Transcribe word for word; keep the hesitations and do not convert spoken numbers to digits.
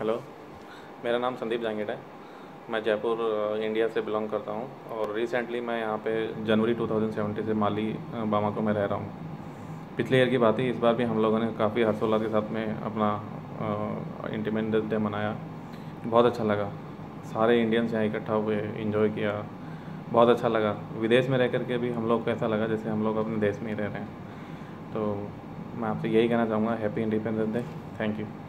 Hello, मेरा नाम संदीप जांगेड़ है। मैं जयपुर इंडिया से बिलोंग करता हूँ और रिसेंटली मैं यहाँ पे जनवरी टू थाउज़ेंड सेवेंटी से माली बामाको में रह रहा हूँ। पिछले ईयर की बात ही इस बार भी हम लोगों ने काफ़ी हर्षोल्लास के साथ में अपना इंडिपेंडेंस डे मनाया। बहुत अच्छा लगा, सारे इंडियंस यहाँ इकट्ठा हुए, एंजॉय किया, बहुत अच्छा लगा। विदेश में रह कर के भी हम लोग को ऐसा लगा जैसे हम लोग अपने देश में ही रह रहे हैं। तो मैं आपसे यही कहना चाहूँगा, happy independence day. Thank you.